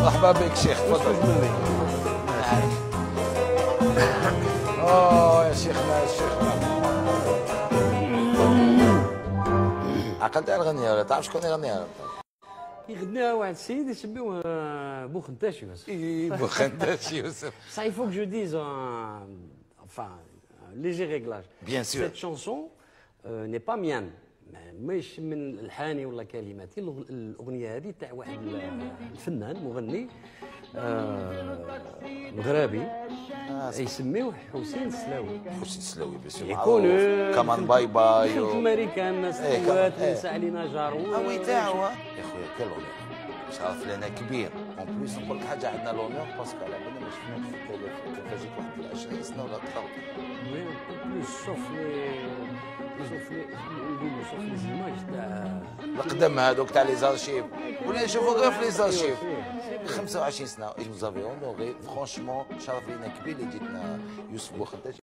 مرحبا بك شيخ، تفضل. يا شيخنا يا شيخنا. عقلت على الغنية ولا تعرف شكون يغنيها؟ يغنيها واحد السيد يسميوه بوخنتاش يوسف. اي بوخنتاش يوسف. Ça il faut que je dise enfin léger réglage. Bien sûr. Cette chanson n'est pas mienne. مش من الحاني ولا كلماتي. الاغنيه هذه تاع واحد الفنان مغني مغربي يسميوه حسين السلاوي. حسين السلاوي باسم يكون كمان باي باي الامريكان الناس خوات نسى علينا جارو. وي تاعو يا خويا كل اغنيه شرف لنا كبير. اون بليس نقول لك حاجه، عندنا لونور باسكو على بالنا ما شفناش في التلفزيون واحد 20 سنه ولا اكثر. وي بليس سوف لي زيماج تاع القدم هذوك تاع لي زارشيف ولا نشوفوا غير في لي زارشيف. 25 سنه نوزافي اونوري فرانشمون شرف لينا كبير اللي جيتنا يوسف بوخنتاش.